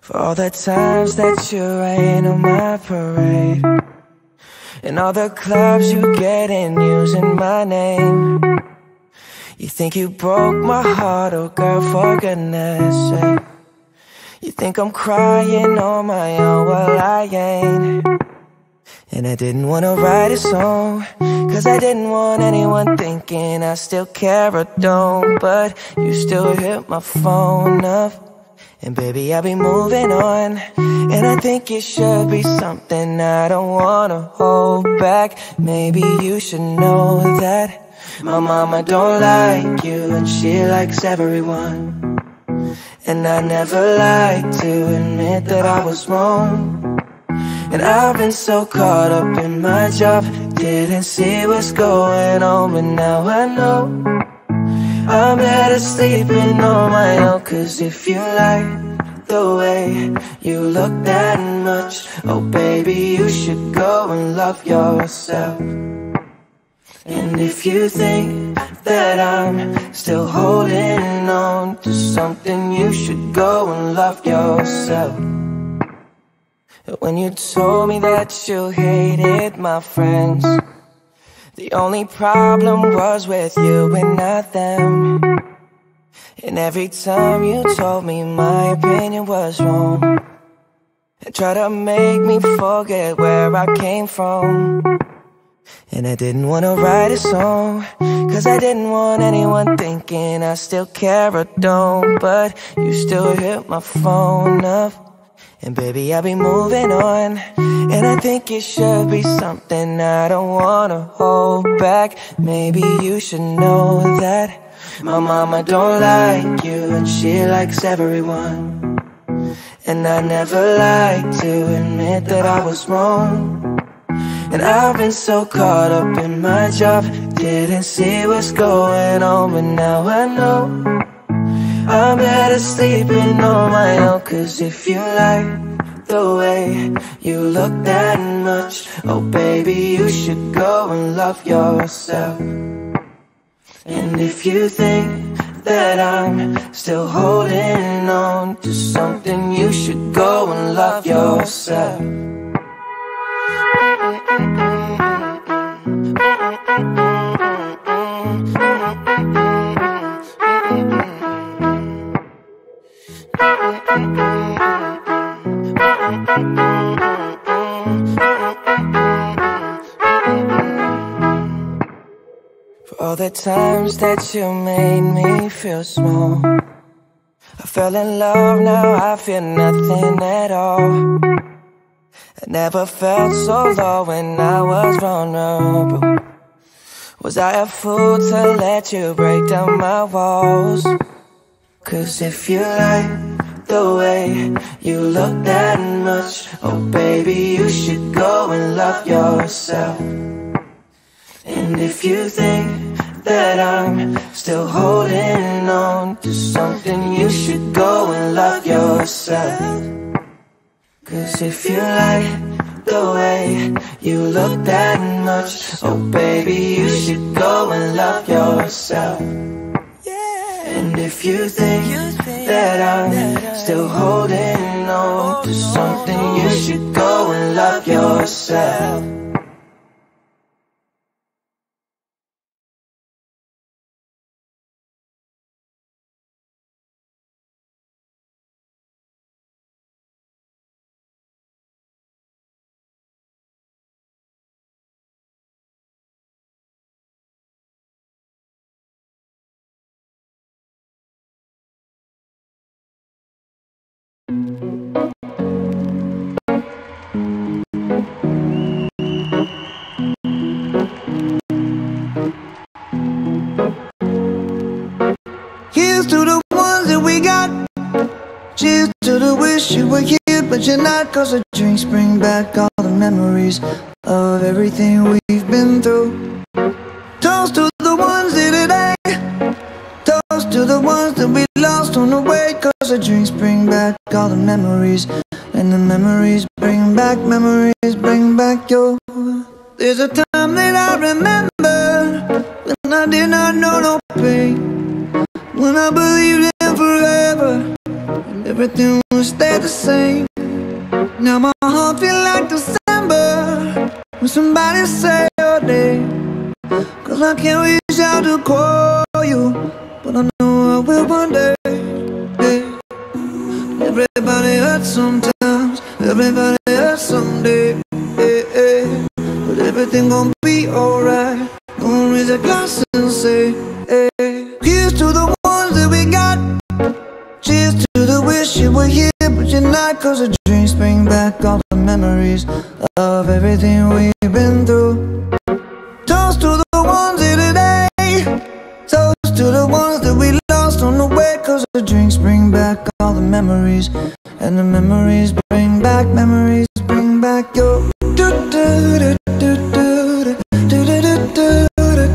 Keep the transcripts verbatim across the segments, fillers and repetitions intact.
For all the times that you rain on my parade, and all the clubs you get in using my name. You think you broke my heart, oh girl, for goodness sake. You think I'm crying on my own, well I ain't. And I didn't wanna write a song, cause I didn't want anyone thinking I still care or don't. But you still hit my phone up, and baby, I'll be moving on. And I think it should be something I don't wanna hold back. Maybe you should know that my mama don't like you, and she likes everyone. And I never like to admit that I was wrong. And I've been so caught up in my job, didn't see what's going on. But now I know I'm better sleeping on my own. Cause if you like the way you look that much, oh baby, you should go and love yourself. And if you think that I'm still holding on to something, you should go and love yourself. When you told me that you hated my friends, the only problem was with you and not them. And every time you told me my opinion was wrong, and tried to make me forget where I came from. And I didn't wanna write a song, cause I didn't want anyone thinking I still care or don't. But you still hit my phone up, and baby, I'll be moving on. And I think it should be something I don't wanna hold back. Maybe you should know that my mama don't like you, and she likes everyone. And I never like to admit that I was wrong. And I've been so caught up in my job, didn't see what's going on. But now I know I'm better sleeping on my own. Cause if you like the way you look that much, oh baby, you should go and love yourself. And if you think that I'm still holding on to something, you should go and love yourself. For all the times that you made me feel small, I fell in love, now I feel nothing at all. I never felt so low when I was vulnerable. Was I a fool to let you break down my walls? Cause if you like the way you look that much, oh baby, you should go and love yourself. And if you think that I'm still holding on to something, you should go and love yourself. Cause if you like the way you look that much, oh baby, you should go and love yourself. And if you think that I'm still holding on to something, you should go and love yourself. Here's to the ones that we got. Cheers to the wish you were here, but you're not. Cause the drinks bring back all the memories of everything we've been through. Toast to the ones here today. Toast to the ones that we lost on the way. Cause the drinks bring back all the memories, and the memories bring back, memories bring back your. There's a time that I remember when I did not know no pain, when I believed in forever, and everything will stay the same. Now my heart feel like December when somebody say your name. Cause I can't reach out to call you, but I know I will one day. Yeah. Everybody hurts sometimes, everybody hurts someday. Yeah, yeah. But everything gon' be alright. Gonna raise a glass and say, hey. Here's to the ones that we got. Cheers to the wish you were here, but you're not. Cause the drinks bring back all the memories of everything we've been through. Toast to the ones here today. Toast to the ones that we lost on the way. Cause the drinks bring back all the memories, and the memories bring back, memories bring back your do do do do do do do do do.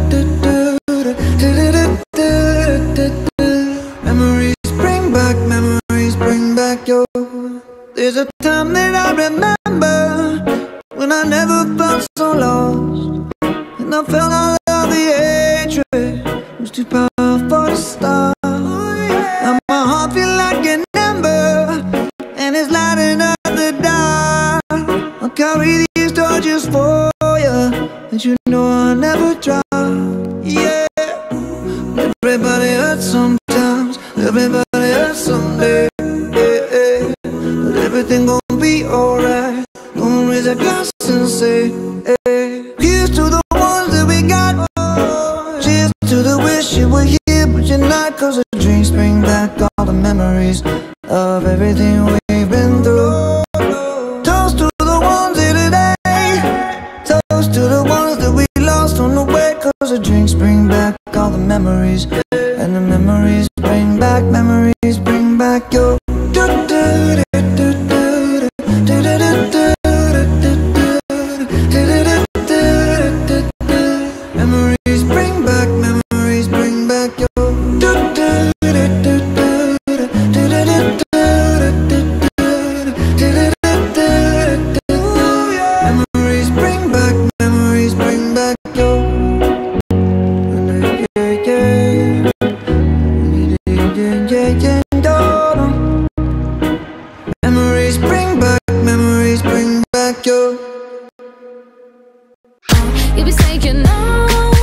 Memories bring back, memories bring back your. There's a time that I remember when I never felt so lost, and I felt all of the hatred. It was too powerful to stop. Now my heart feel like an ember, and it's lighting up the dark. I'll carry these torches for you, and you know I'll never drop. Yeah. Everybody hurts sometimes, everybody hurts someday. Yeah, yeah. But everything gon' be alright. Gonna raise a glass and say, hey. Here's to the ones that we got. Cheers to the wish you were here, but you're not. Cause the drinks bring back all the memories of everything we've been through. Toast to the ones here today. Toast to the ones that we lost on the way. Cause the drinks bring back all the memories, and the memories bring back, memories bring back your do do do do do do do do. Memories bring back, memories bring back your do do do do do do do. Memories bring back, memories bring back your. Memories bring back, memories bring back your. You be saying no,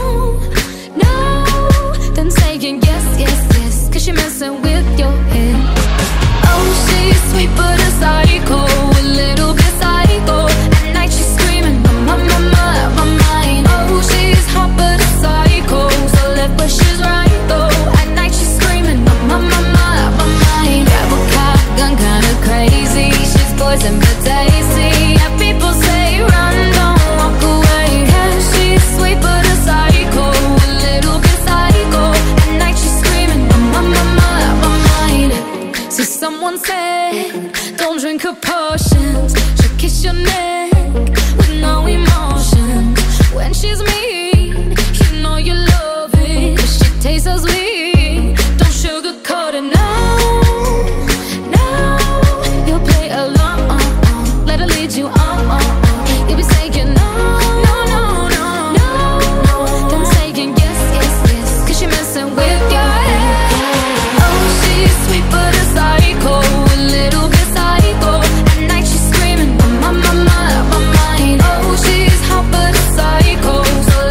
no, then saying yes, yes, yes, cause you're messing with your head. Oh, she's sweet but a psycho, a little bit psycho. At night she's screaming, my, my, my, my, my mind. Oh, she's hot but a psycho, so left but she's right though. At night she's screaming, my, my, my, my, my mind. Grab a cop gun, kinda crazy. She's poison but tasty. Yeah, people say run, don't walk away. Yeah, she's sweet but a psycho, a little bit psycho. At night she's screaming, my, my, my, my mind. So someone said, don't drink her potions. She'll kiss your neck with no emotion. When she's mean, you know you love it, cause she tastes so sweet. Don't sugarcoat it, no, no. You'll play along, let her lead you on. You'll be saying no, no, no, no, no, no. Then saying yes, yes, yes, cause you're messing with your head. Oh, she's sweet but a psycho, a little bit psycho. At night she's screaming, my, my, my, my mind. Oh, she's hot but a psycho, so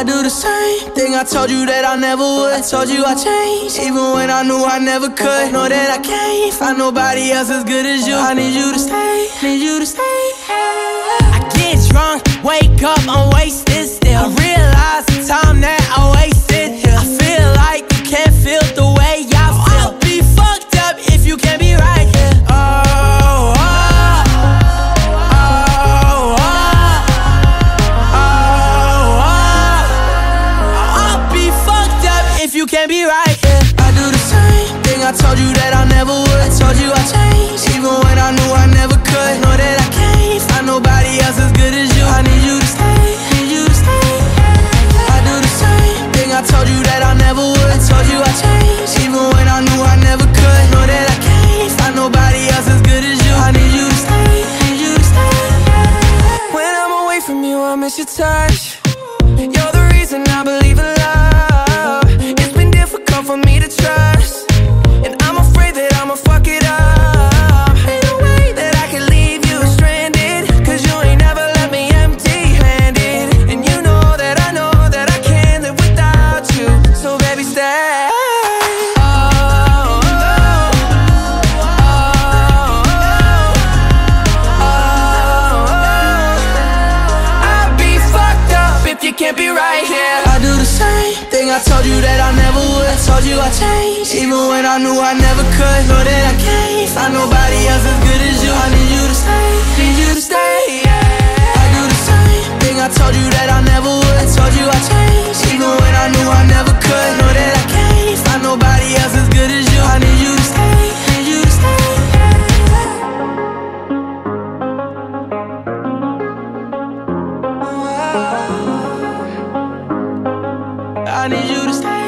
do the same thing I told you that I never would. I told you I changed, even when I knew I never could. Know that I can't find nobody else as good as you. I need you to stay, need you to stay. I get drunk, wake up, I'm wasted still. I realize the time that I wasted here. I feel like you can't feel the way I feel. I'll be fucked up if you can't be right here. Oh, oh, oh, oh, oh, oh. I'll be fucked up if you can't be right here. I do the same thing I told you that I never would. I told you I changed, even when I knew I never could. Know that I can't find nobody else as good as you. I need you to stay, need you to stay. I do the same thing I told you that I never would. I told you I changed, even when I knew I never could. Know that I can't find nobody else as good as you. I need you to stay, need you to stay. When I'm away from you, I miss your touch. You're the reason I believe in love. It's been difficult for me to trust, and I'm afraid that I'ma fuck it up. Ain't no way that I can leave you stranded, cause you ain't never left me empty-handed. And you know that I know that I can't live without you. So baby, stay. Oh, oh, oh, oh, oh. I'd be fucked up if you can't be right here. I do the same thing I told you that I never would. I told you I changed, even when I knew I never could. Know that I can't find nobody else as good as you. I need you to stay, need you to stay, yeah. I do the same thing I told you that I never would. I told you I changed, even when I knew I never could. Know that I can't find nobody else as good as you. I need you to stay, need you to stay, yeah. I need you to stay.